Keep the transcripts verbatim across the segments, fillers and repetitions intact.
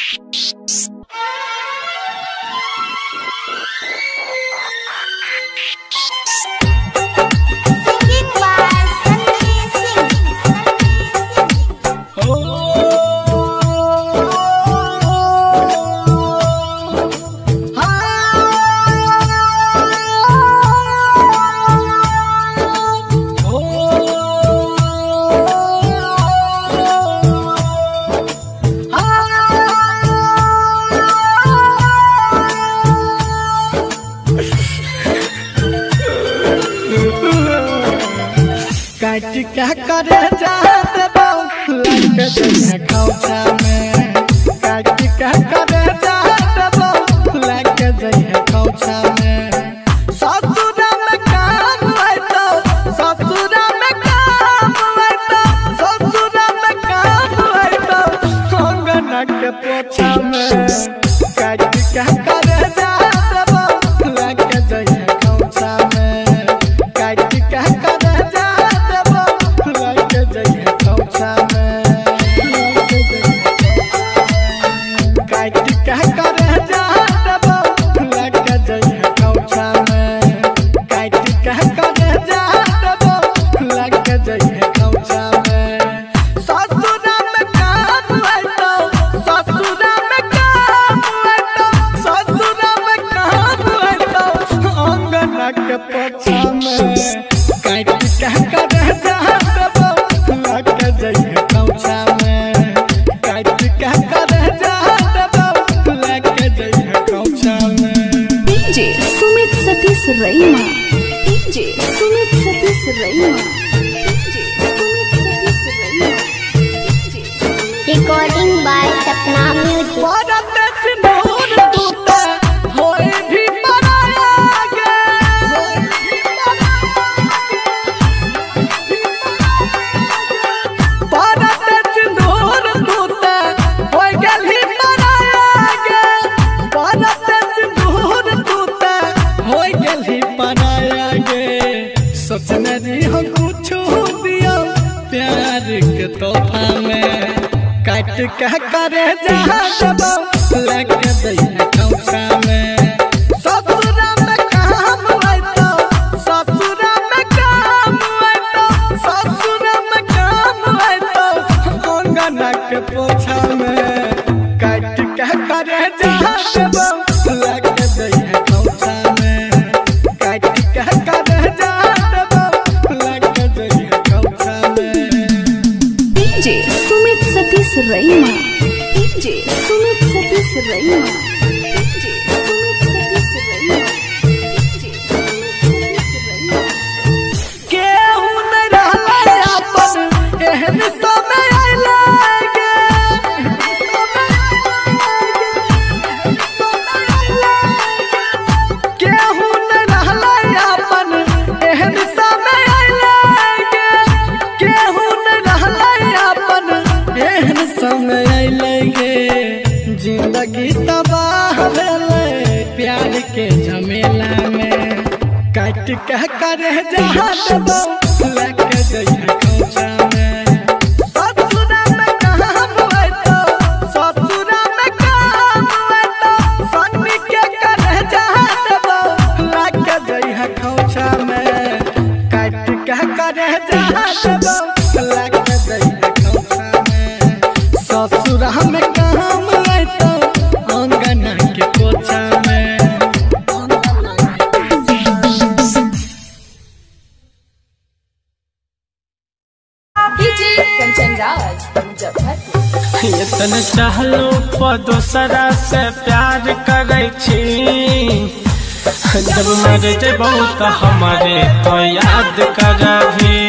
क्या करे जाते बाबू लग जइहे खौचा में काट क्या करे जाते बाबू लग जइहे खौचा में ससुर में काम है तो ससुर में काम है तो ससुर में काम है तो कंगन के पोछा में काट क्या करे जाते बाबू लग जइहे खौचा में काट क्या करे Raima DJ Sumit Satish Raima DJ Sumit Satish Raima recording by Sapna music तोहफा में काट क्या करे जहाँ लग जइहे खौचा में ससुर में काम है तो ससुर में काम है तो ससुर में काम है तो अंगन के पोछा में काट क्या करे जहाँ लग जइहे खौचा में काट क्या करे Sumit Satish Raima DJ Sumit Satish Raima DJ Sumit Satish Raima DJ Sumit Satish Raima केहू न रहले अपन एहन समय आइलागे केहू न रहले अपन एहन समय आइलागे केहू न रहले अपन एहन समय लगे जिंदगी तबाह भेले प्यार के झमेला में काट क्या करे जहाँ लग जइहे खौचा में ससुर में काम है तो ससुर में काम है तो सन्नी के करे जहाँ लग जइहे खौचा में काट क्या करे जहाँ लग जइहे खौचा में ससुर में काम है तो अंगन के पोछा में डीजे कंचन राज मुजफ्फरपुर इतने चाहलो पर दूसरा से प्यार करे छी जब मर जेबो तो हमारे तो याद करभी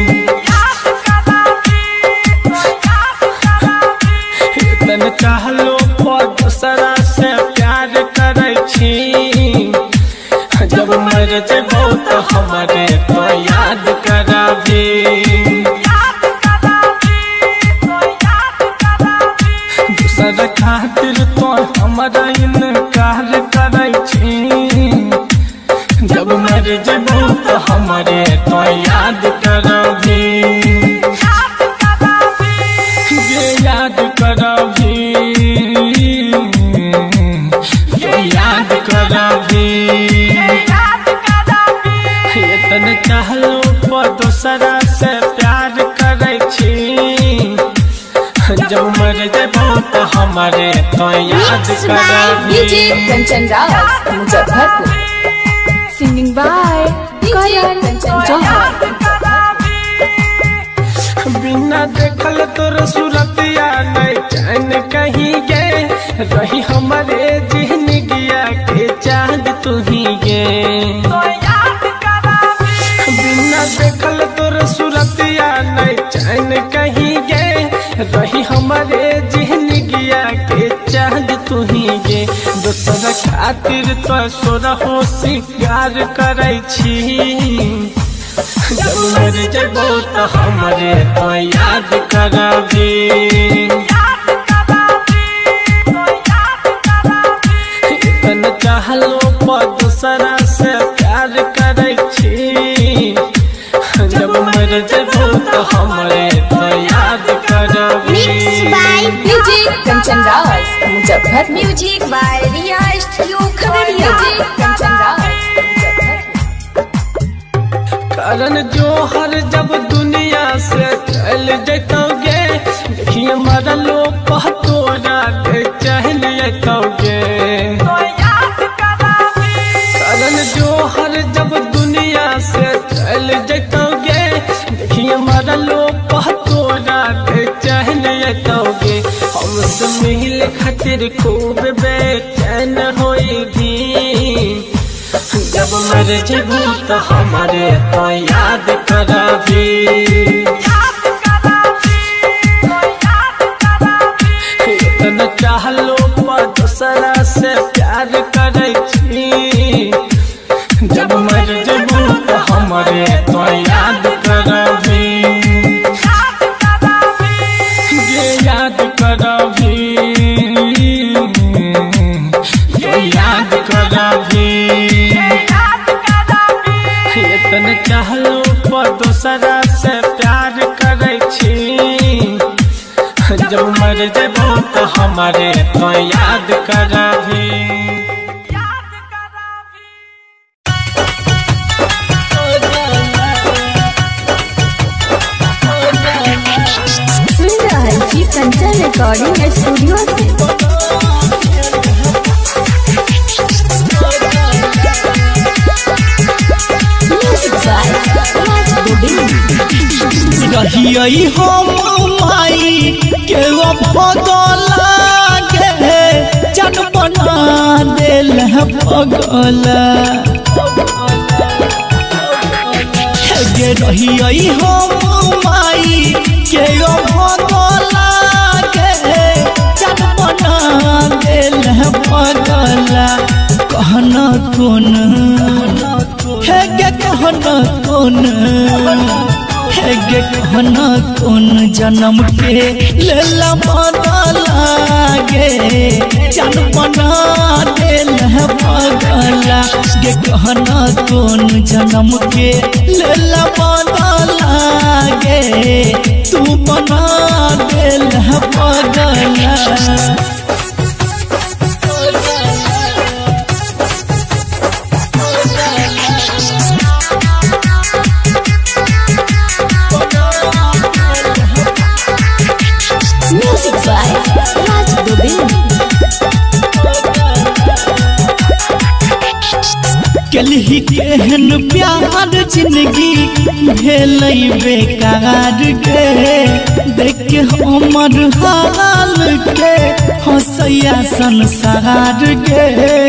इतने चाहलो पर दूसरा से प्यार करे छी जब मर जेबो तो हमारे तो याद करभी दूसरा खातिर तो हमारा इनकार करे छी जब मर जेबो तो हमारे तो याद करभी ये याद करभी मर जबो तो हमारे तो याद करा DJ Kanchan Raj Muzaffarpur singing by Karan Kanchan बिना देखल तोर सूरतिया नहीं चैन कहीं गे रही हमारे जिंदगिया के चांद तू ही गे बिना देखल तोर सूरतिया नहीं चैन कहीं गे रही हमारे जिंदगिया के चांद तू ही गे दोसर खातिर तो सोरा हो शिकार करे छी जब मर जबो तो हमारे तो याद कराबी इतना चाहलो पर दूसरा से प्यार करे छी जब मर जबो तो हमारे तो याद कराबी DJ Kanchan Raj Muzaffar music by Riya studio Khagaria DJ Kanchan Raj कारण जो हर जब दुनिया से चल जतोगे देखिए हमारा लोग तोरा के चल जतोगे कारण जो हर जब दुनिया से चल जतोगे देखिए हमारा लोग तोरा के चल जतोगे हमसे मिल खातिर खूब बेचैन होई भी जब मर जबो तो हमारे तो याद कराबी इतना चाहलो पर दूसरा से प्यार करे छी जब मर जबो तो हमारे तो याद कराबी ये याद कराबी तो याद कराबी इतना चाहलो पर दूसरा से प्यार करे छी जब मर जबो तो हमारे तो याद कराबी सुन रहे जी कंचन रिकॉर्डिंग स्टूडियो से रहियई हम माई के पगला गे जन बना दिल पगला गे रहियई हम माई के पगला गे जन बना दिल पगला कहना कौन है गे कहना कौन गे कहना कौन जन्म के लेला बदला गे जन बना दिल पगला गे कहना कौन जन्म के लेला बदला गे तू बना दिल पगला कलही केहन प्यार जिंदगी भेल बेकार के देख के हमर हाल के हंसैया संसार के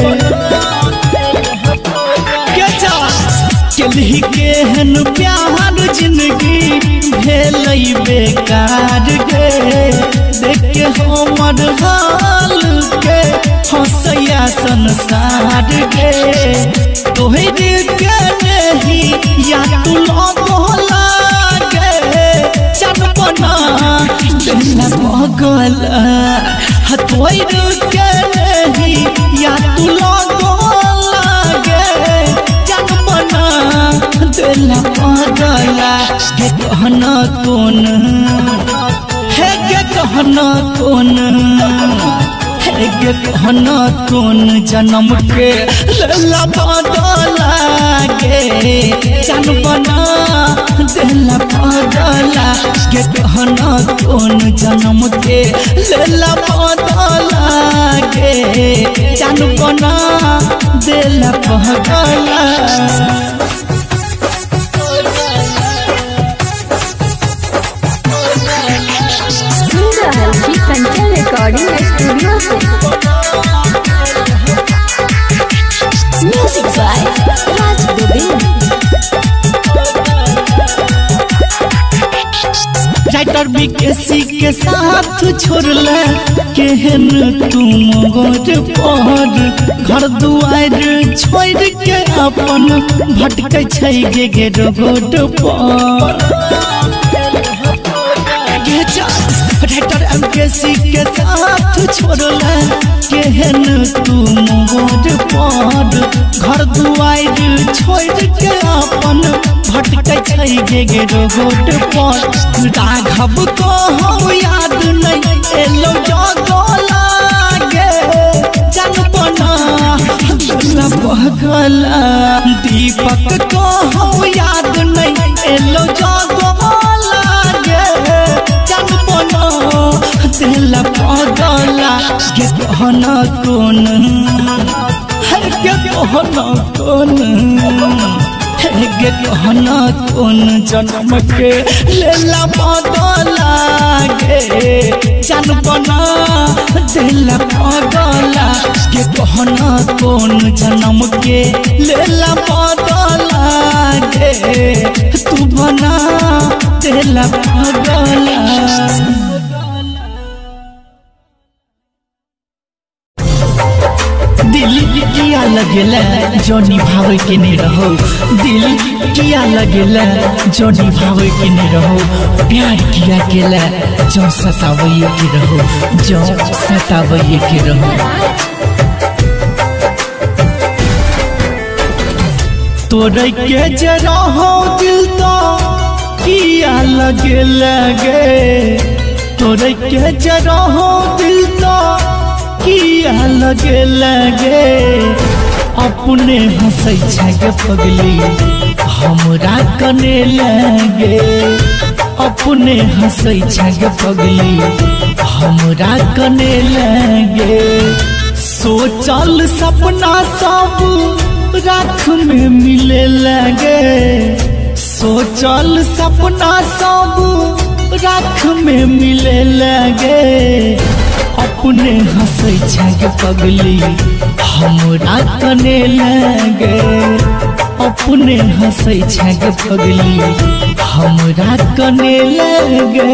कलही केहन प्यार जिंदगी भेल बेकार के देख के हमर हाल के हंसैया संसार के तोहरे के नहीं या तू लगला गे जन बना दिल पगला तोहरे के नहीं या तू लगला गे जन बना दिल पगला गे कहना कौन है गे कहना कौन गे कहना कौन जन्म के लला बदला गे जान बना दिला बदला गे कहना कौन जन्म के लला बदला गे जान बना दिला बदला कंचन रिकॉर्डिंग स्टूडियो से music by Raj Govind. Writer BKC के साथ छोड़ला केहन तुम गोर पर घर दुआर छोड़ के अपन भटकै छै गे गे रोड पर राइटर एमकेसी के साथ छोड़ला केहन तुम गोर पर घर दुआर छोड़ के अपन भटकै छै गे गे रोड पर राघव को हम याद नहीं एलो जगो लागे जनपना बहगला दीपक को हम याद नहीं एलो जगो लागे जनपना दिला पगला गे कहना कौन है गे कहना कौन गे कहना कौन जन्म के लेला बदला गे जान बना दिला पगला गे कहना कौन जन्म के लेला बदला गे तू बना दिला पगला। दिल किया लगेला जो निभावे के नहीं रहो दिल किया लगेला जो निभावे के नहीं रहो प्यार किया केला जो सतावे के रहो जो सतावे के रहो तोरे के जरा हो दिल तो किया लगे लगे तोरे के जरा हो दिल तो किया लगे लगे अपने हंसै छै पगली हमरा कने लगे अपने हंसै छै पगली हमरा कने लगे सोचल सपना सब राख में मिले लगे सोचल सपना सब राख में मिले लगे अपने हंसै छै पगली हमरा कने लगे अपने हंसै छै पगली हमरा कने लगे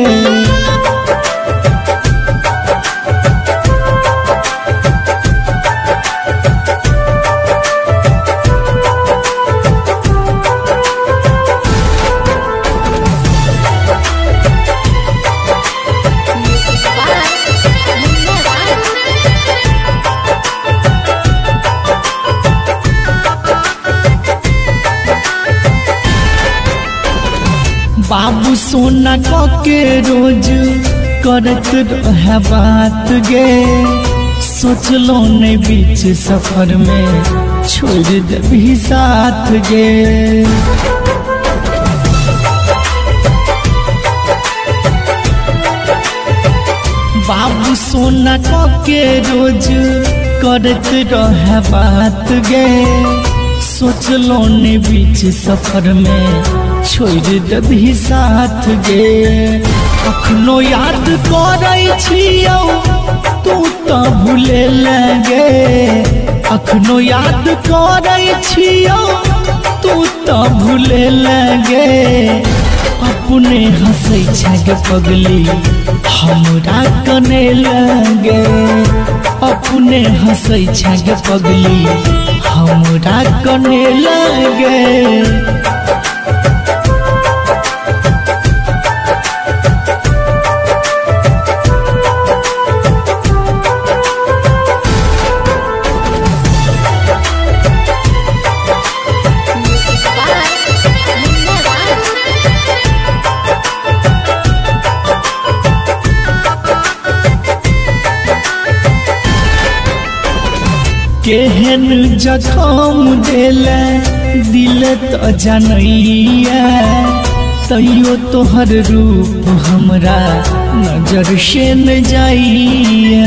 बाबू सोना के रोज करत रहे बात गे सोचलो नहीं बीच सफर में छोड़ देबी साथ गे बाबू सोना के रोज करत रहे बात गे सोचलो नहीं बीच सफर में छोड़ देबी साथ गे अखनो याद करै छियौ तू तो भूले लगे अखनो याद करै छियौ तू तो भूले लगे अपने हंसै छै पगली हमरा कने लगे अपने हंसै छै पगली हमरा कने लगे केहन जखम देले दिल तो जनैया तैयो तोहर रूप हमरा नजर से न जाइया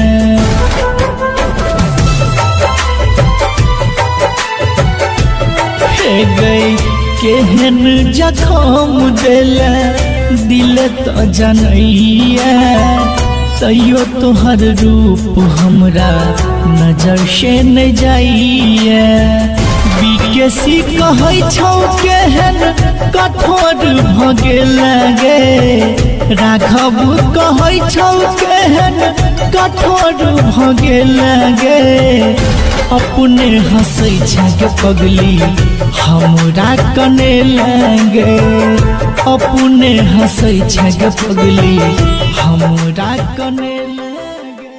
हे गई केहन जखम देले दिल तो जनैया तैयो तोहर रूप हमरा नजर से न जाइए बिकेसी कहै छौ केहन कठोर भ गेल गे राघव कहै छौ केहन कठोर भ गेल गे अपने हंसै छग पगली हमरा कने लगे अपने हंसै छग पगली हमरा कने लगे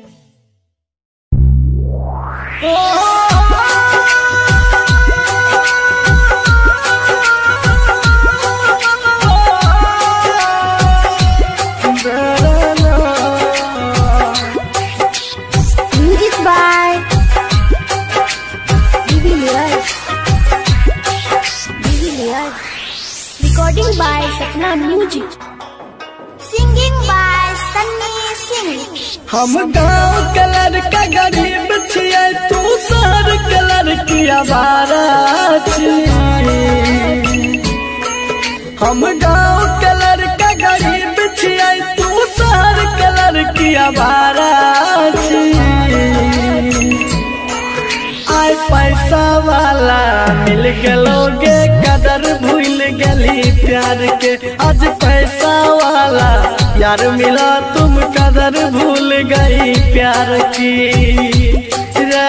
Music by Divilliers. Divilliers. Recording by Sapna Music. Singing by Sunny Singh. हम गाँव कलर का गरीब छियै तू शहर कलर की आवारा छियै हम गाँव कलर का गरीब छियै तू शहर कलर की आवारा छियै आय पैसा वाला मिल गलोगे कदर भूल गली प्यार के आज पैसा वाला यार मिला तुम कदर भूल गई प्यार की रे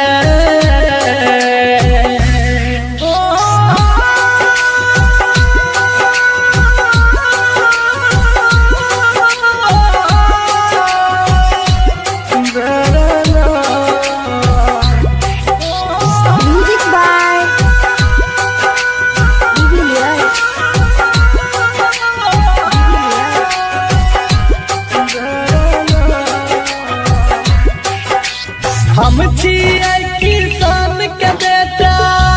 Music by Divilliers. हम छियै किसान के बेटा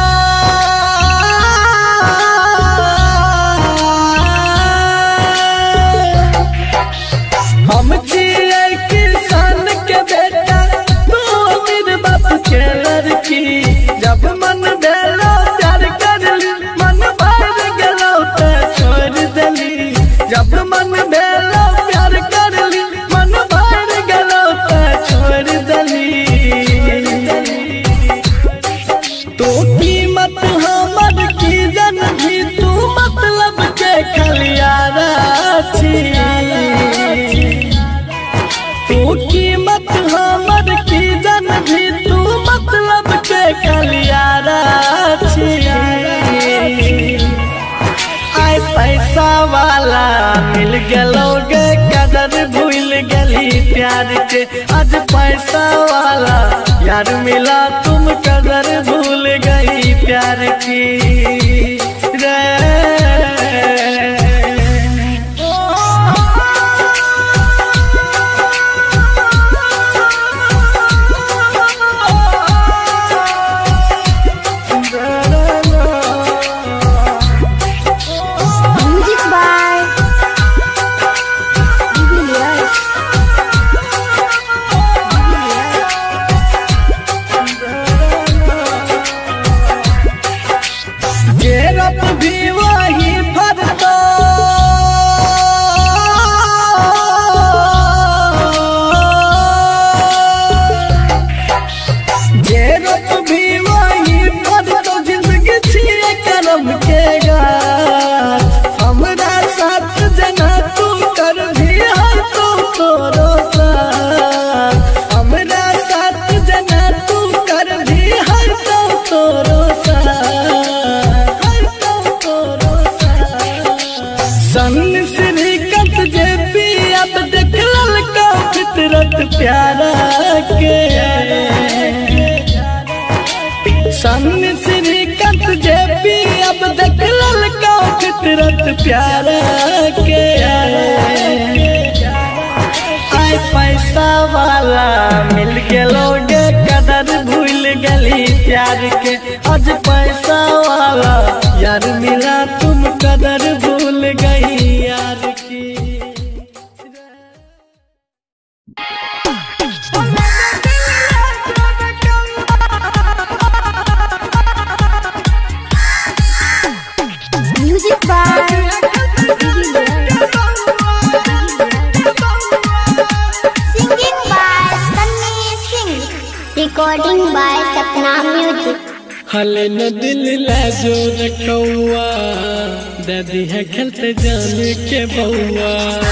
हम छियै किसान के बेटा तू अमीर बाप के लड़की जब मन भेलो प्यार करली मन भर गेलो तो छोड़ देली जब मन भेलो प्यार करली मन भर गेलो तो छोड़ देली तो कीमत हमर की जन भी तू मतलब के खलियारा छी तू कीमत हमर की जन भी तू मतलब के खलियारा छी आय पैसा वाला मिल गलोगे कदर भूल गली प्यार के आज पैसा वाला यार मिला तुम कदर भूल गई प्यार की रे Music by Divilliers. गेरप भी वही फरतो गेरप भी वही फरतो जिंदगी छिए करम के गाछ हमरा साथ जना तू कर भी हर तू तोरो साथ हमरा साथ जना तू कर भी हर तू तोरो साथ हर तू तोरो साथ सन श्रीकंठ जे पी अब देख ललका फितरत प्यारा के सन श्रीकंठ जे पी अब देख ललका फितरत प्यारा के आय पैसा वाला मिल गलोगे कदर भूल गली Recording by Sapna Music. हले न दिल ला जोर कौआ दादी है खेलते जाने के बउआ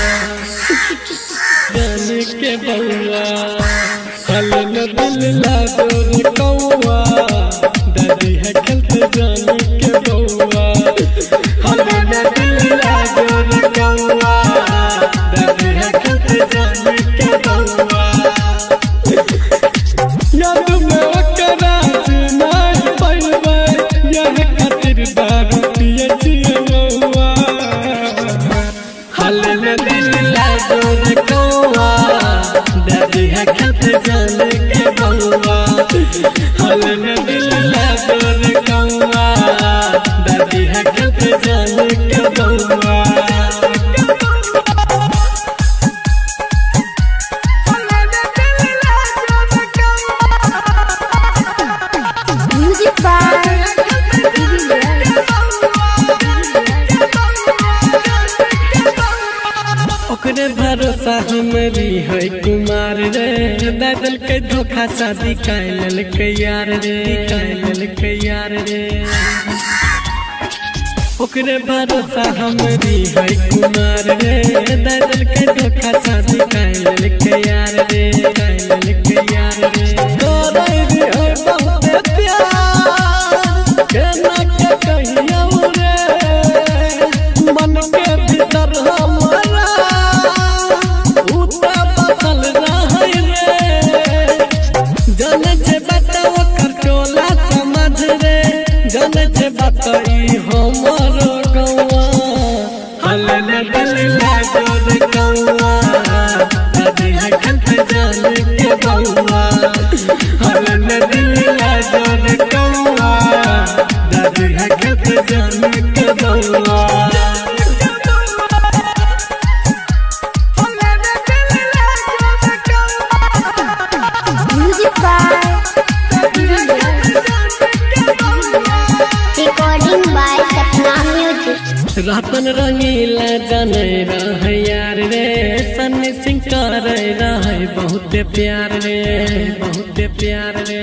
जाने के बउआ हले न दिल ला जोर कौआ दादी है खेलते जाने के बउआ हले न दिल ला जोर कौआ दादी है खेलते जाने के बउआ याद में ओकरा दारू पिए छिए बउआ हले न दिल ला जोर कौआ दादी है खेलते जाने के बउआ हले न दिल ला जोर कौआ दादी है खेलते जाने के बउआ Music by ओकरे भरोसा हमारी है कुमार रे दादल के धोखा शादी कैल के यार रे कैल के यार रे ओकरे भरोसा हमारी है कुमार रे दादल के धोखा शादी कैल के यार रे कैल के यार रे तोरे रे हो बहुत प्यार केना के कहियो रे मन के भीतर हमारा जाने छे बताई हमारो गौआ हले न दिल ला जोर कौआ दादी है खेलते जाने के बउआ हले न दिल ला जोर कौआ दादी है खेलते जाने के बउआ Music by Recording by Sapna Music. रातन रंगीला जाने रह यार रे सन्नी सिंह कर रह बहुत प्यार रे बहुत प्यार रे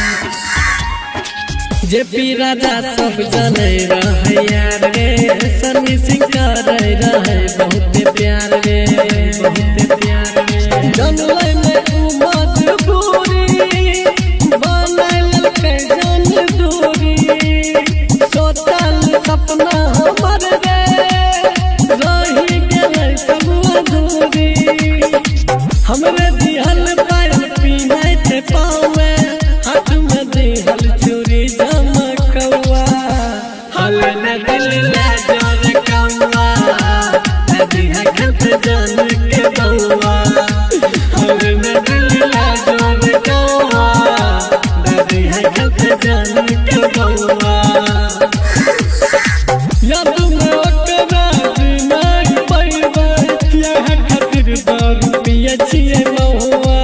जे पी राजा सब जाने रह यार रे सन्नी सिंह कर रह बहुत प्यार रे बहुत प्यार रे जनले में मजबूरी बनल के जन दूरी सोचल सपना हमर रे रही गेलै सब अधूरी हमरे दिहल पायल पीनाइ थे पावे हाथ में दिहल चूड़ी चमकौआ हले न दिल ला जोर कौआ दादी है खेलते जाने के बउआ हले न दिल ला जोर कौआ दादी है खेलते जाने के बउआ याद में ओकरा नहीं पैबे यह खातिर दारू पिए छिए बउआ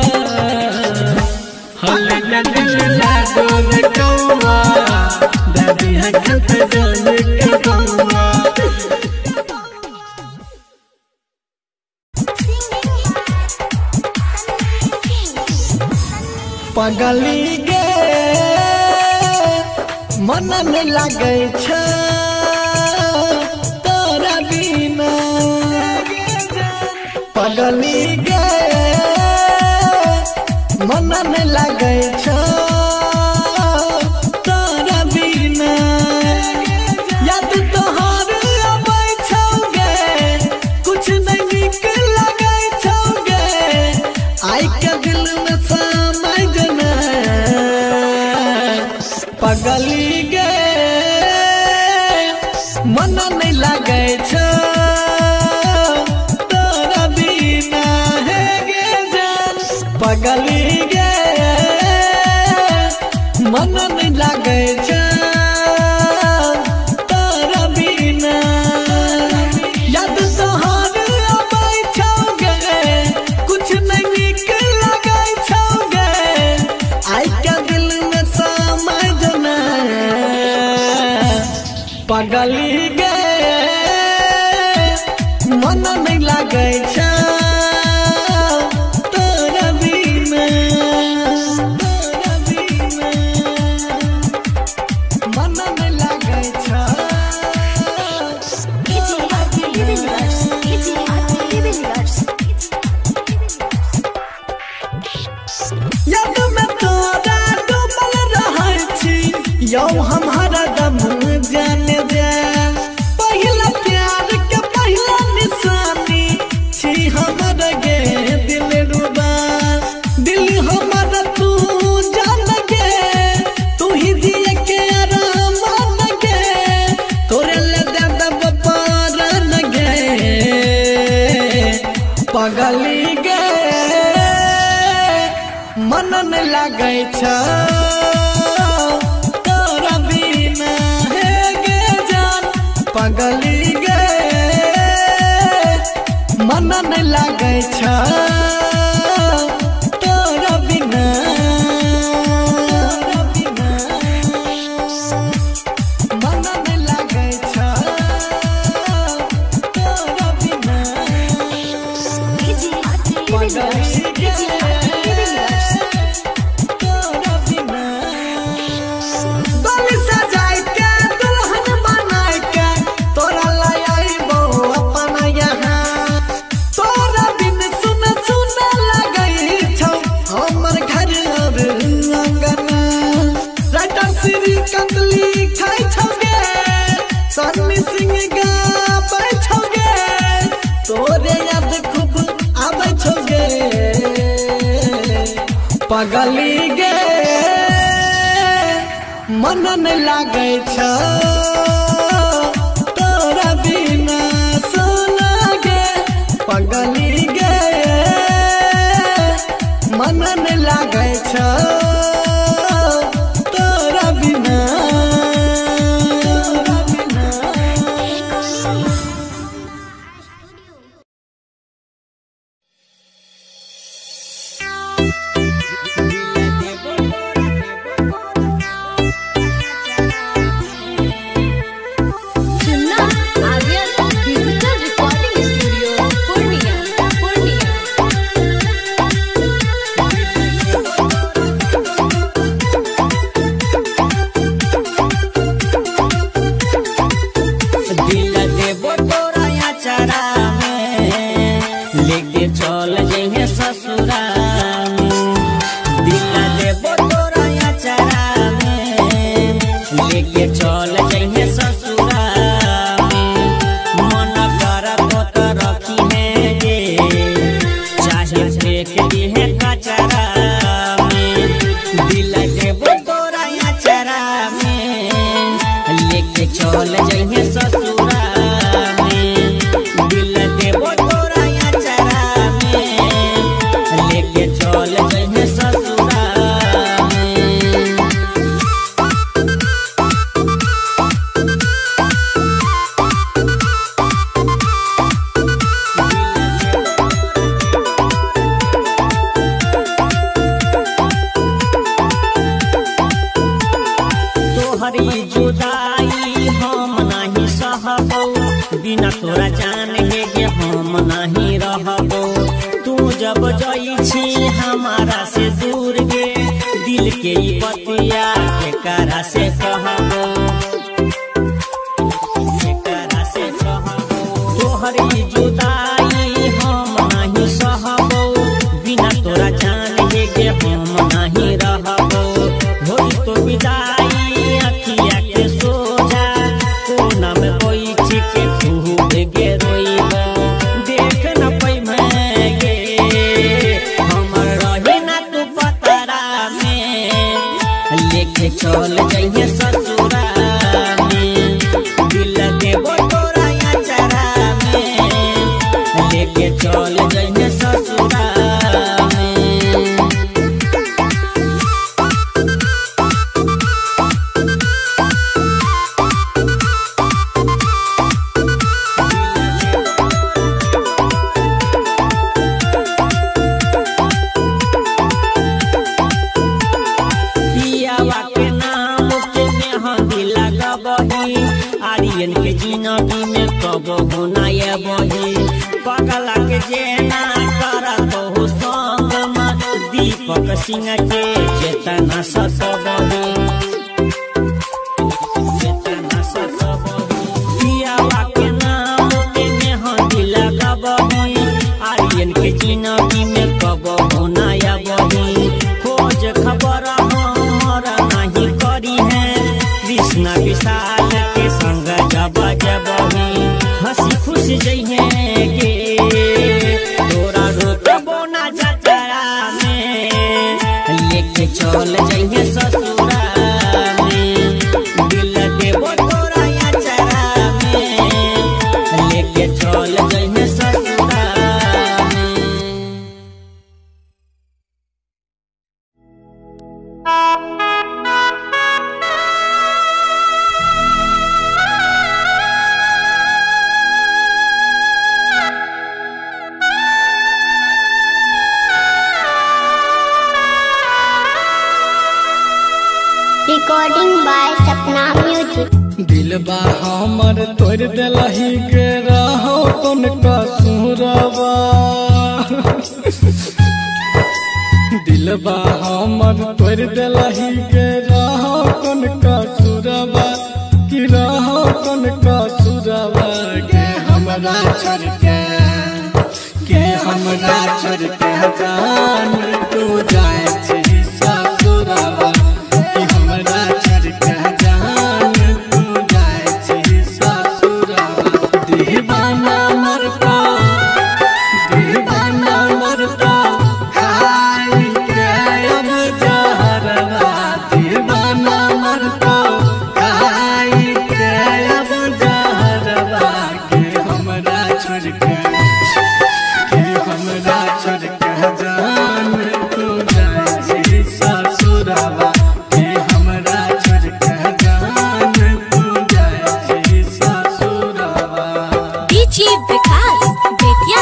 हले न दिल ला जोर कौआ दादी है खेलते जाने के बउआ पगली गे मन नहीं लागे छ तोरा बिना पगली गे मन नहीं लागे छ तोरा बिना याद तोहार आबै छौगे कुछ नहीं नीक लागे छौगे आई के दिल में समय जना पगली गे मन नहीं लागे छ तोरा बिना है गे जान पगली गे मन नहीं लागे छ तोरा बिना याद तोहार आबै छौगे कुछ नहीं नीक लागे छौगे आई के दिल में समय जना पगली गे मन नहीं लागे छ तोरा बिना तोरा याद में तोरा डूबल रहै छी यौ हम हरदम जाने जा पहिला प्यार के पहिला निशानी छी हमर गे दिल रुबा दिल हमर तू जान गे तू ही दिए के आराम गे तोरे ले दे दब पारन गे पगली गे मन न लागै छ तोरा बिना हे गे जान पगली गे मन न लागै छ तोरा बिना मन न लागै छ तोरा बिना पगली गे सन्नी सिंह गाबै छौगे तोरे याद खूब आबै छौगे पगली गे मन न लागै छ तोरा बिना सोना गे पगली गे मन न लागै छ तोरा बिना बिना तोरा जान हे गे हम नहीं रहबो तू जब जाई छी हमारा से दूर गे दिल के ई बतिया के करा से कहबो के करा से कहबो तोहरी जुदाई हम नहीं सहबो बिना तोरा जान हे गे हम नहीं रहबो होई तो विदाई अखिया के सोझा कोना में कोई छिके गे रोइबा देख न पई मैं गे हमर रही ना तू पतरा में लेके चल जइहे ससुरा में दिल देबो तोरा अचरा में लेके चल जइहे ससुरा आर्यन के जिंदगी में कब होनाया बही पगला के जेना करत हो संग में दीपक सिंह के चेतना सतबही चेतना सतबही पियावा के नाम पे मेहंदी लगबही आर्यन के जिंदगी में कब होनाया बही लेके चल जाइए ससुरा में दिल देबो तोरा अचारा में लेके चल जाइए ससुरा में। Recording by Sapna Music. दिलबा हमर तोड़ दिलही के रहो कौन कसूरबा दिलबा हमर तोड़ दिलही के रहो कौन कसूरबा कि रहो कौन कसूरबा के हमरा छोड़ के के हमरा छोड़ के जान तू जाए छी ससुरबा कि हमरा छोड़ के जान तू जाए छी ससुरबा। दीवाना मरता दीवाना मरता खाई के अब जहरवा दीवाना मरता खाई के अब जहरवा के हमरा छोड़ के के हमरा छोड़ के जान तू जाए छी ससुरबा के हमरा छोड़ के जान तू जाए छी ससुरबा। डीजे विकास बेतिया।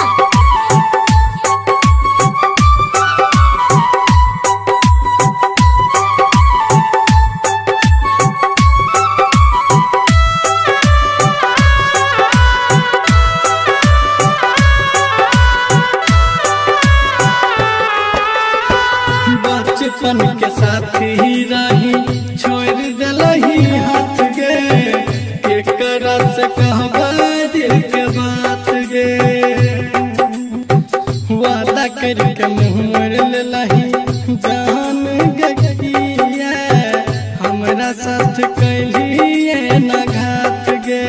बचपन के साथी रही छोड़ दिलही हाथ गे केकरा से कहबा दिल के बात गे वादा करके मुँह मोड़ लेलही जान गकिया हमरा साथ कैलिए न घात गे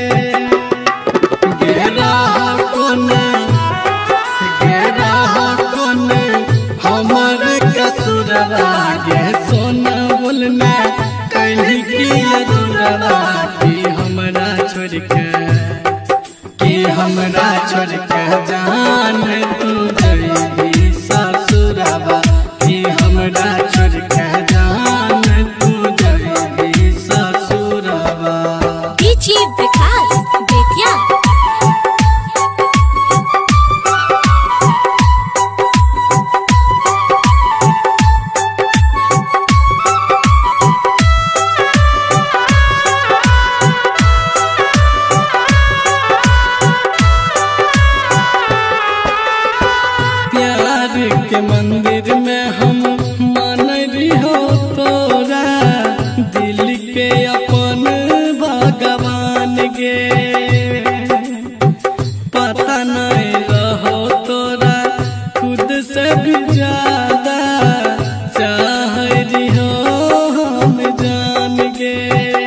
गेरा कोने गेरा कोने हमर कसूरवा गे सोना बोलना कहीं की अधूरवा कि हमरा छोड़ के कि हमरा छोड़ के जान तू जइबी ससुरवा कि हमरा छोड़ के जान तू जइबी ससुरवा। डीजे विकास बेतिया। प्यार के मंदिर में हम मानरी हो तोरा दिल के अपन भगवान गे पता नहीं रहो तोरा खुद से भी ज्यादा चाह रही हो हम जान गे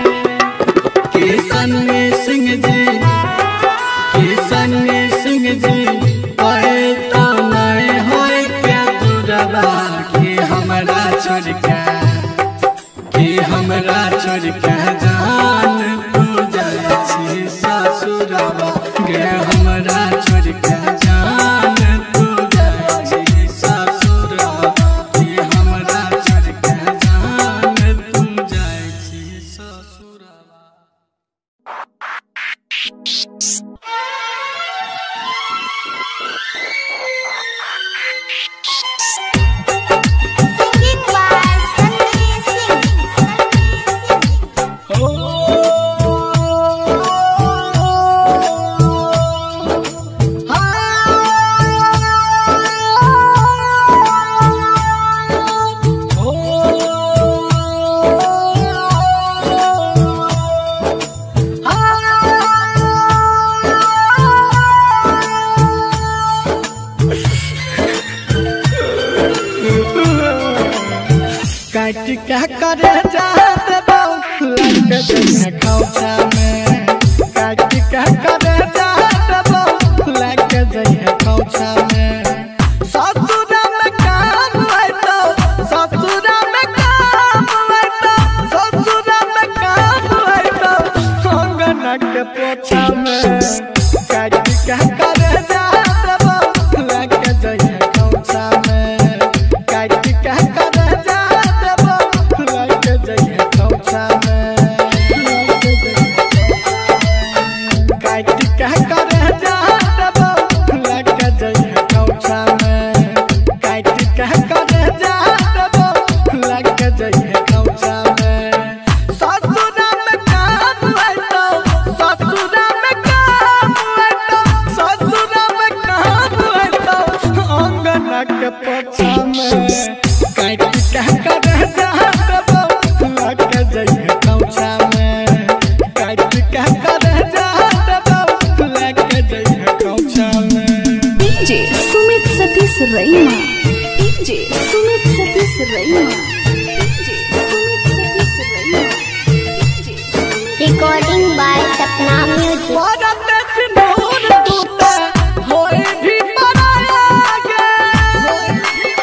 किशन सिंह जी किशन सिंह जी पाए तो नहीं होए के दूरबा कि हमरा छोड़ के कि हमरा छोड़ के जान तू जाए छी ससुरबा गे हमरा छोड़ के जान तू जाए छी ससुरबा कि हमरा छोड़ के जान तू जाए छी ससुरबा। Singing by Sunny Singh. काट क्या करे जात बाऊ लग जइहे खौचा में काट क्या करे जात बाऊ लग जइहे खौचा में ससुरा में काम है तो ससुरा में में काट के करे जा देबो लेके जइहे कौचा में काट के करे जा देबो लेके जइहे कौचा में काट के करे जा देबो लेके जइहे कौचा में काट के करे जा देबो लेके जइहे कौचा में ससुरा में काम आइतो ससुरा में काम आइतो ससुरा में काम आइतो अंगना के पोछा में काट के करे जा देबो लेके जइहे कौचा में काट के करे जा देबो लेके जइहे कौचा में DJ Sumit Satish Raima DJ Sumit Satish Raima DJ Sumit Satish Raima DJ Recording by Sapna Music. परत सिंदूर टूटे होई भी मनाया गे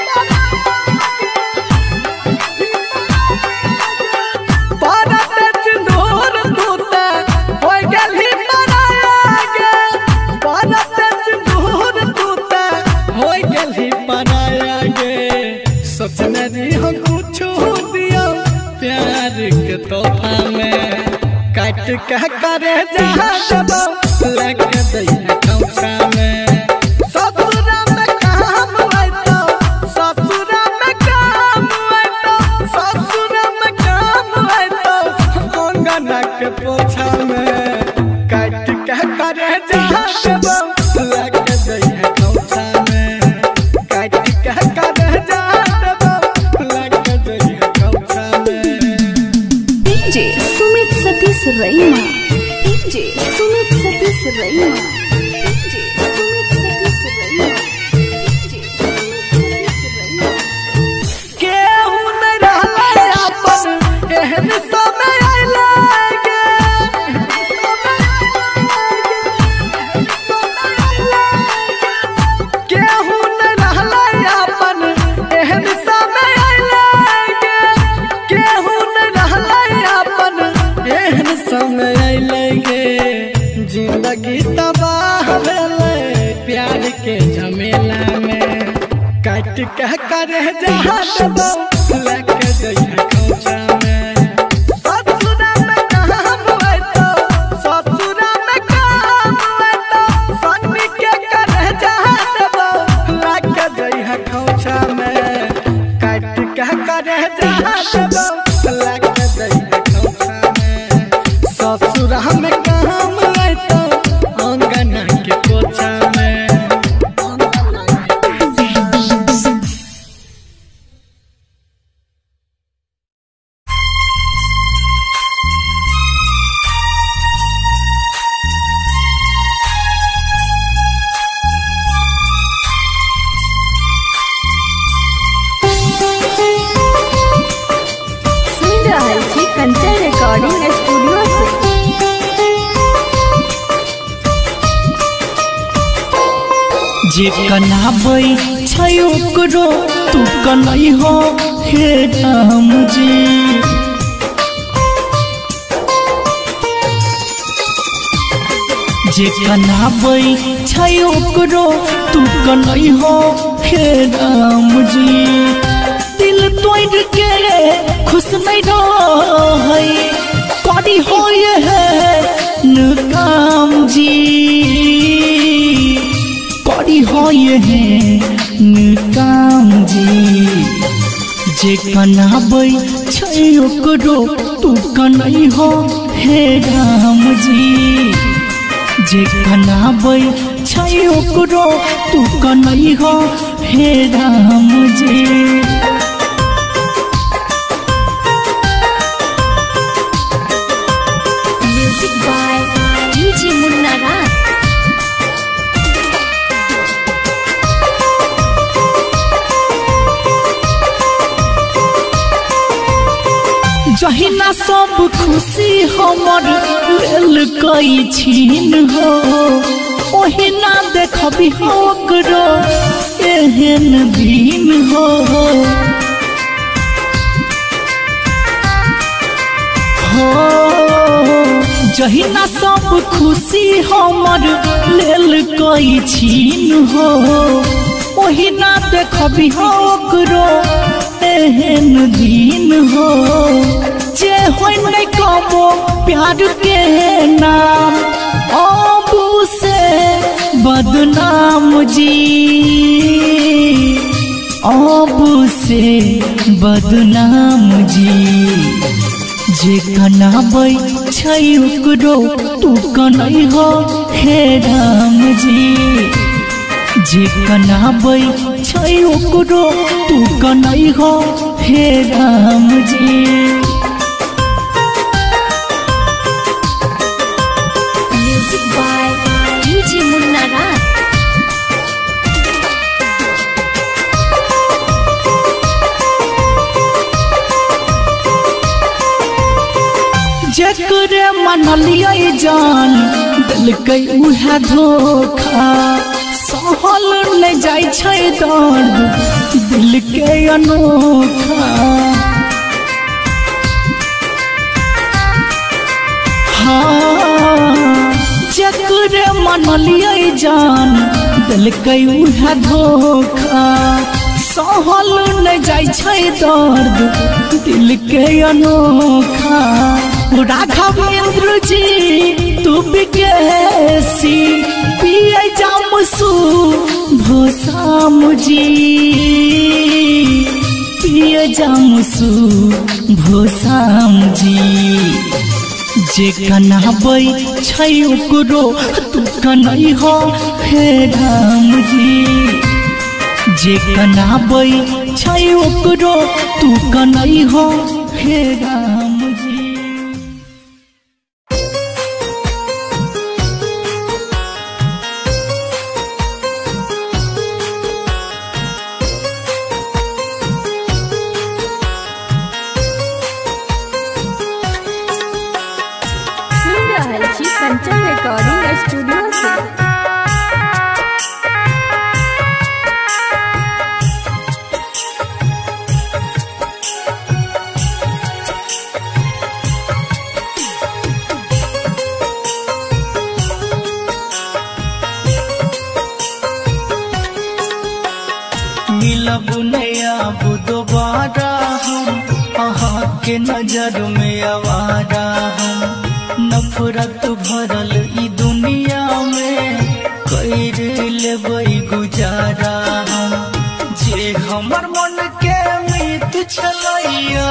परत सिंदूर टूटे होई गेली मनाया गे परत सिंदूर टूटे होई गेली मनाया गे सपने दी हो कुछ दियो प्यार के तोहफा में काट के करे जा देबो लेके जइहे कौचा में ससुरा में काम आइतो ससुरा में काम आइतो ससुरा में काम आइतो अंगना के पोछा में काट के करे जा देबो लेके जइहे कौचा में काट के करे जा देबो लेके जइहे कौचा में DJ Sumit Satish Raima DJ Sumit Satish Raima DJ Sumit Satish Raima DJ Sumit Satish Raima केहू नहीं रहले अपन एहन समय आइले गे केहू नहीं रहले अपन एहन समय आइले गे केहू नहीं रहले अपन एहन समय आइले गे जिंदगी तबाह भेले प्यार के झमेला में काट के करे जा देबो लेके जइहे कौचा में ससुरा में काम आइतो ससुरा में काम आइतो सन्नी के करे जा देबो लेके जइहे कौचा में काट के करे जा देबो लेके जइहे कौचा में ससुरा में काम आइतो अंगना के पोछा में सुन रहल छी कंचन रिकॉर्डिंग स्टूडियो से जे कनाबै छै ओकरो तू कनै हो हे राम जी जे कनाबै छै ओकरो तू कनै हो हे राम जी दिल तोड़ के खुश नहीं रहै करी हो है काम जी करी हो है काम जी जे कनाबै छै ओकरो तू कनै हो हे राम जी जे कनाबै छै ओकरो तू कनै हो हे Ram ji music by DJ Munna Raj जहिना सब खुशी हमर लेल कई छीन हो ओहिना देखबी ओकरो एहन दिन हो हो जहिना सब खुशी हमर लेल कोई छीन हो ओहिना देखबी हो ओकरो एहन दिन हो जे होई नहीं कबो प्यार के नाम अबू से बदनाम जी अबू से बदनाम जी जे कनाबै छै ओकरो तू कनै हो हे राम जी जे कनाबै छै ओकरो तू कनै हो हे Ram ji music by DJ Munna Raj. जकरे मनलियै जान दिलकै उहे धोखा सहल नहीं जाय छै दर्द दिल के अनोखा हाँ जकरे मनलियै जान दिलकै उहे धोखा सहल नहीं जाय छै दर्द दिल के अनोखा राघवेंद्र जी तू बिकेसी पिए जामसू भोसाम जी पिए जामसू भोसाम जी जे कनाबै छै ओकरो तू कनै हो हे राम जी जे कनाबै छै ओकरो तू कनै हो हे राम जी। कंचन रिकॉर्डिंग स्टूडियो से मिलब नया दोबारा हम अहाँ के नजर में आवारा हम नफरत भरल ई दुनिया में कर लेबै गुजारा हम जे हमर मन के मीत छलैया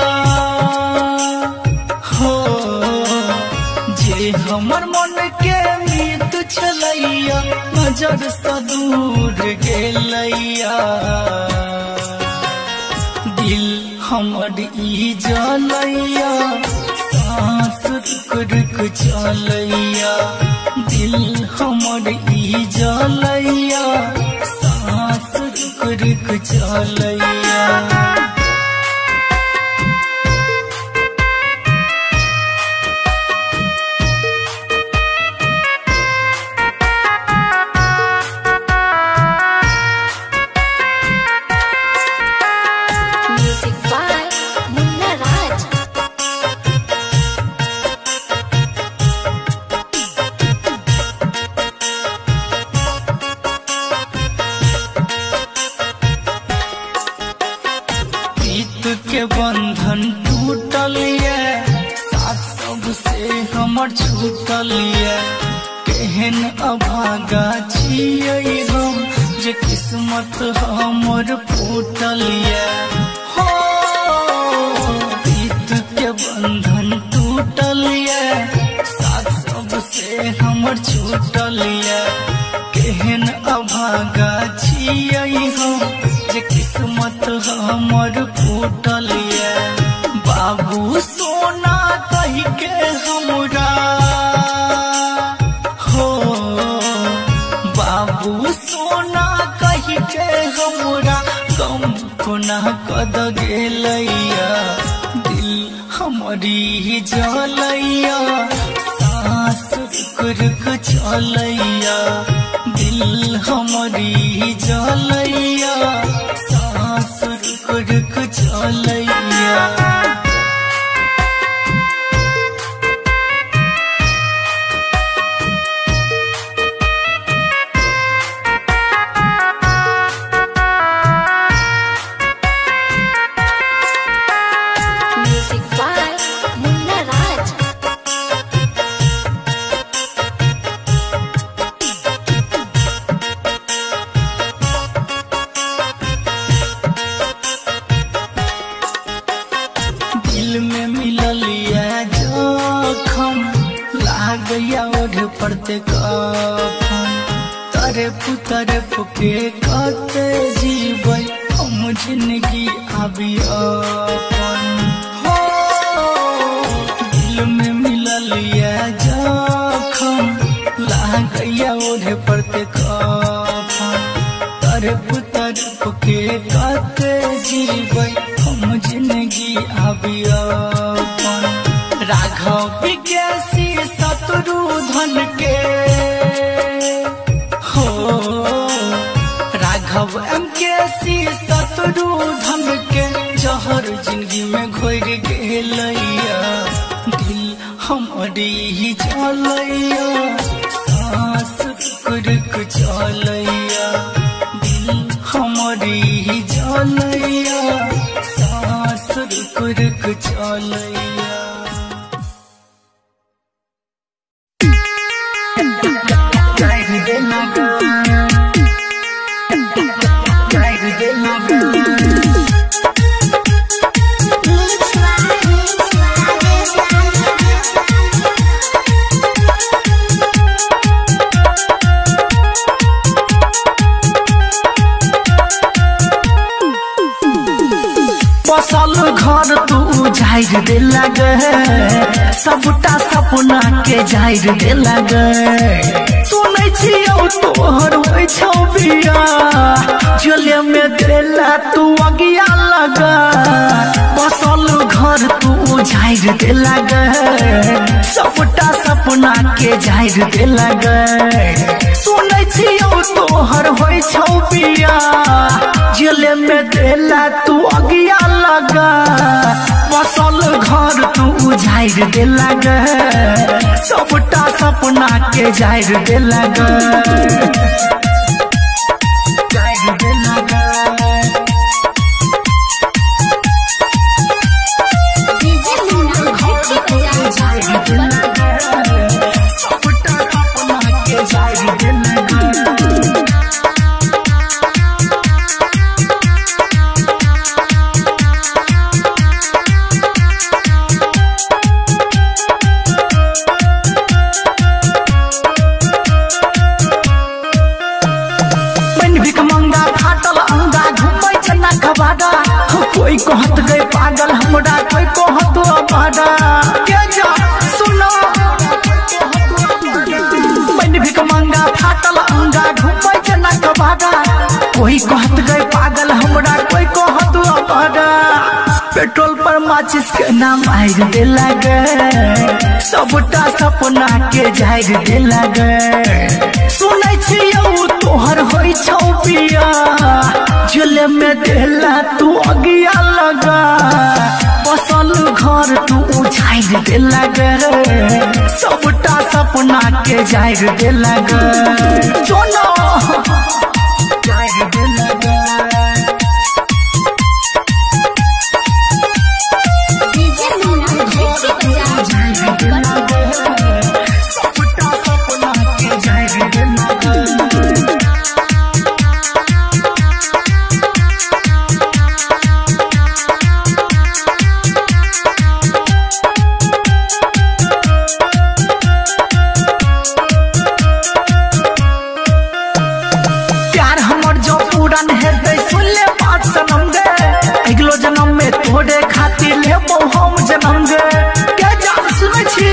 हो जे हमर मन के मीत छलैया नजर से दूर गेलैया दिल हमर ई जलैया सांस रुक रुक चलैया दिल हमर ई जलैया सांस रुक रुक चलैया। के बंधन टूटल ये साथ सबसे हमर छूटल ये केहन अभागा छियै हम जे किस्मत हमर फूटल ये हो प्रीत के बंधन टूटल ये साथ सबसे हमर छूटल ये केहन अभागा छियै हम जे किस्मत हमर फूटल ये बाबू सोना कह के हमरा हो बाबू सोना कह के हमरा गम कोना कद गेलैया दिल हमारी जलैया सांस रुक रुक चलैया दिल हमारी जलैया सांस रुक रुक चलैया। दिल में मिललिया जखम लागया ओढ़ पड़ते कफन तरे पुतरे पुके कते जीवै हम जिंदगी आबी अपन हो दिल में मिललिया जखम लागया ओढ़े पड़ते कफन तरे पुतरे पुके कते जीवै हम जिंदगी आबी अपन राघव विज्ञासी शत्रुधन के हो राघव एम के सी शत्रुधन के जहर जिंदगी में घोर गेलैया दिल हमारी ही चलैया सांस रुक चलैया दिल हमारी ही चलैया सांस रुक रुक चलैया बसल घर तू जाहिर दे लगे सबटा सपना के जाहिर दे लगे सुनै छियौ तोहर होइ छौ बिया जले में देला तू अगिया लगा बसल घर तू जाहिर दे लगे सबटा सपना के जाहिर दे लगे सुनै छियौ तोहर होइ छौ बिया जले में देला तू अगिया लगा बसल घर तू जाहिर दे लगे सबटा सपना के जाहिर दे लगे जाहिर दे लगे जाहिर दे लगे सबटा सपना के जाहिर दे लगे कोई कहत गए पागल हमरा कोई कहत अबाड़ा के जा सुनो बन भिक मंगा फाटल अंगा घुमै जना कबाड़ा कोई कहत गए पागल हमरा कोई कहत अबाड़ा पेट्रोल पर माचिस के नाम आइर दे लगे सबटा सपना के जाहिर दे लगे सुनै छियौ तोहर होइ छौ पिया जले में देला तू अगिया लगा बसल घर तू जाहिर दे लगे सबटा सपना के जाहिर दे लगे चलो जाहिर दे लगे सबटा सपना के जाहिर दे लगे अगलो जन्म में तोड़े खातिर लेबो हम जन्म गे क्या जान सुनै छी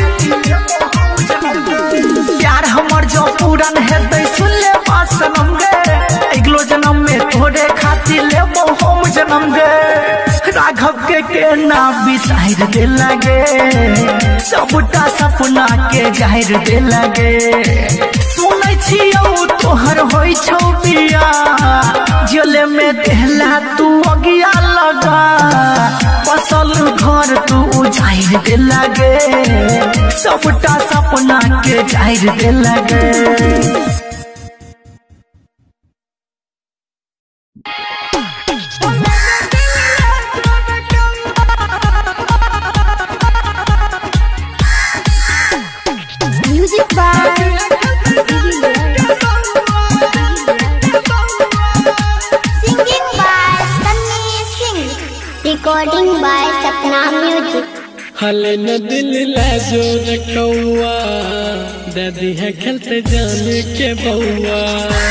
प्यार हमर जो पूरन हेतै सुन ले बात सनम गे अगलो जन्म में तोड़े खातिर लेबो हम जन्म गे राघव के के ना बिसाइर दे लगे सबटा सपना के जाहिर दे लगे सुनै छियौ तोहर होइ छौ बिया जले में देला तू अगिया लगा बसल घर तू जाहिर दे लगे सबटा सपना के जाहिर दे लगे music by singing by Sunny Singh recording by by Sapna Music. हले न दिल ला जोर कौआ दादी है खेलते जाने के बउआ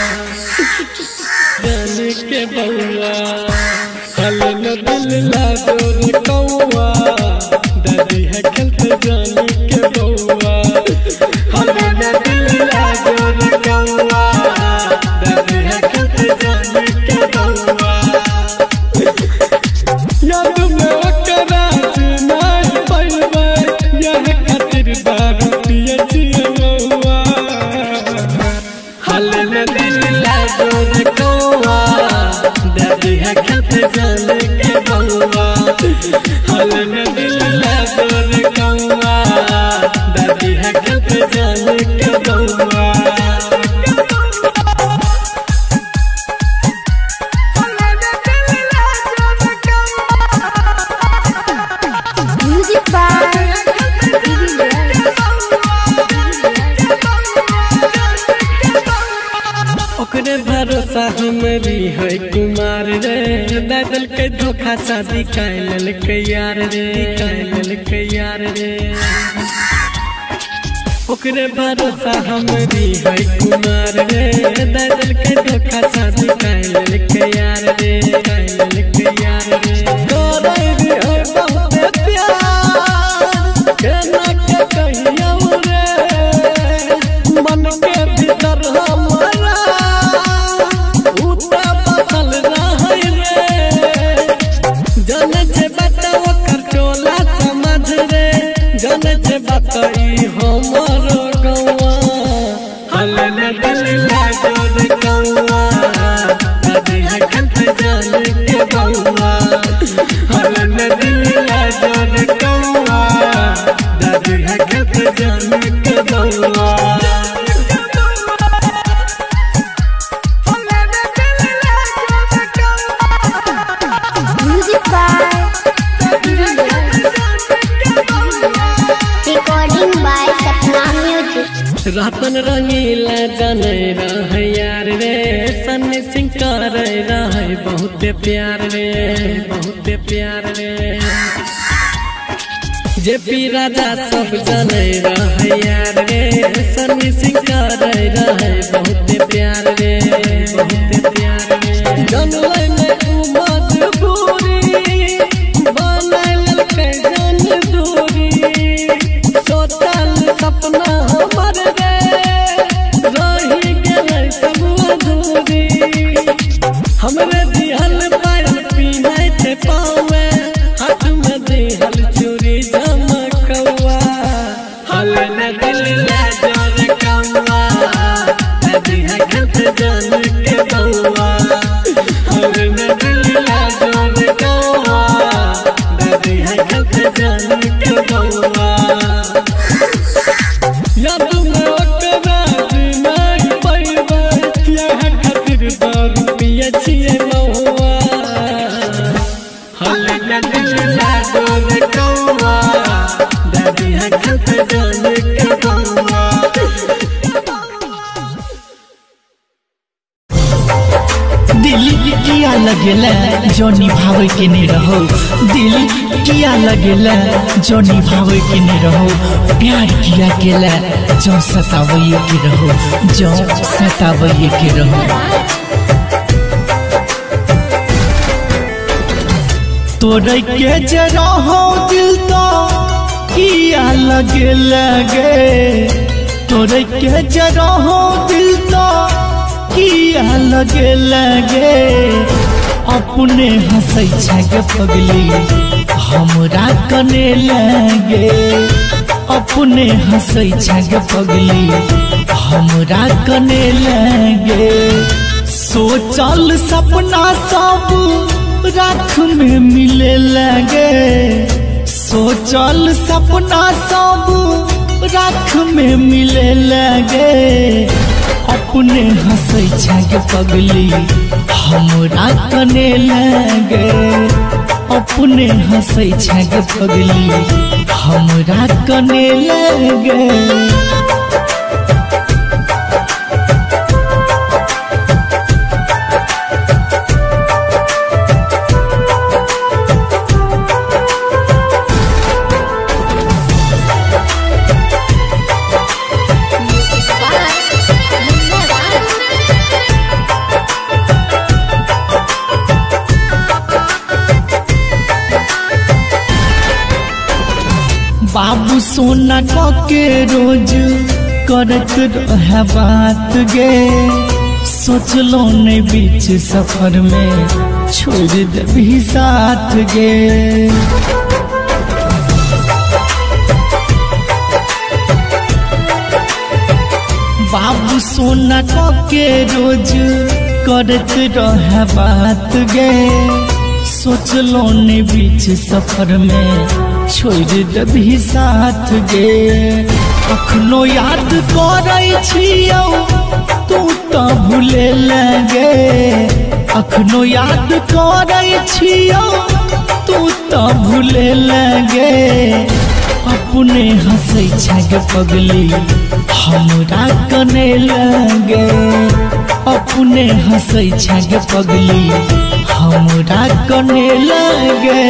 जाने के बउआ हले न दिल ला जोर कौआ दादी है खेलते जाने के बउआ हले न दिल ला जोर कौआ दादी है खेलते जाने के बउआ याद में ओकरा नहीं पैबे यह खातिर दारू पिए छिए बउआ हले न दिल ला जोर कौआ दादी है खेलते जाने के बउआ हले न दिल ला जोर कौआ दादी है खेलते जाने के बउआ Music by ओकरे भरोसा हमरी है कुमार रे दादल के धोखा शादी कैल के यार रे कैल के यार रे ओकरे भरोसा हमरी है कुमार रे दादल के धोखा शादी कैल के यार रे कैल के यार रे तोरे रे है बहुत प्यार केना के कहियो रे मन के भीतर हमारा उता बसल रहै रे जाने जे बात ओकर टोला समझ रे जाने जे बात ई हमरो गौआ हले न दिल ला जोर कौआ दादी है खेलते जाने के बउआ हले न दिल ला जोर कौआ दादी है खेलते जाने के बउआ Music by Recording by Sapna Music. रातन रंगीला जाने रहे यार रे सन्नी सिंह करे रहे बहुत प्यार रे बहुत प्यार रे जे पी राजा सब जाने रहे यार रे सन्नी सिंह करे रहे बहुत प्यार रे बहुत प्यार रे जनले में उमर पूरी बनल के जन दूरी सोचल सपना हमर रे रही गेलै सब अधूरी हमरे दिहल पायल पीनै थे पावे हाथ में दिहल चूड़ी चमकौआ हले न दिल ला जोर कौआ दादी है खेलते जाने के बउआ हले न दिल ला जोर कौआ दादी है खेलते जाने के बउआ याद में ओकरा नहीं पैबे यह खातिर दारू पिए छिए बउआ हले न दिल ला जोर कौआ दादी है खेलते जाने के बउआ दिल किया लगेला जो निभावे के नहीं रहो दिल किया लगेला जो निभावे के नहीं रहो प्यार किया केला जो सतावे के रहो जो सतावे के रहो तोरे के जरा हो दिल तो किया लगे लगे तोरे के जरा हो दिल तो किया लगे लगे अपने हंसै छग पगली हमरा कने लगे अपने हंसै छग पगली हमरा कने लगे सोचल सपना सब राख में मिले लगे सोचल सपना सब राख में मिले लगे अपने हंसै छग पगली हमरा कने लगे अपने हंसै छग पगली हमरा कने लगे बाबू सोना के रोज करत रहे बात गे, सोचलो ने बीच सफर में छोड़ देबी साथ गे। बाबू सोना के रोज करत रहे बात गे, सोचलो ने बीच सफर में छोड़ देबी साथ गे। अखनो याद करै छियौ तू तो भूले लगे, अखनो याद करै छियौ तू तो भूले लगे। अपने हंसै छे पगली हमरा कने लगे, अपने हंसै छे पगली हमरा कने लगे।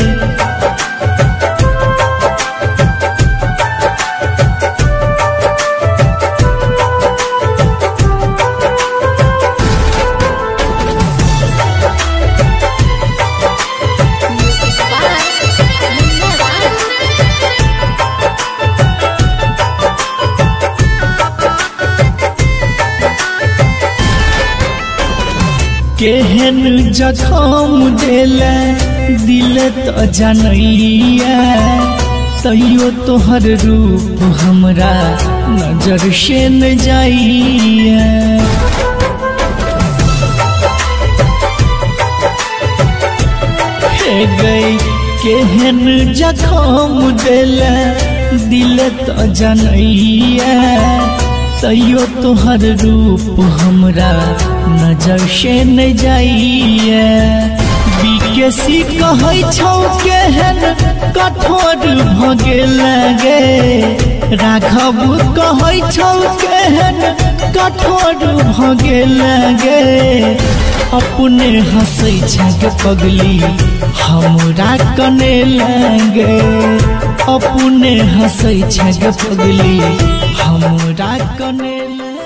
केहन जखम देले दिल तो जनैया, तैयो तोहर रूप हमरा नजर से न जाइया। हे गई केहन जखम देले दिल तो जनैया, तैयो तोहर रूप हमरा नजर से न जाइए। बीकेसी कहै छौ केहन कठोर भगे लगे, राघव कहै छौ केहन कठोर भगे लगे। अपने हंसै छे पगली हमरा कने लगे, अपने हंसै छे पगली हमरा कने लगे।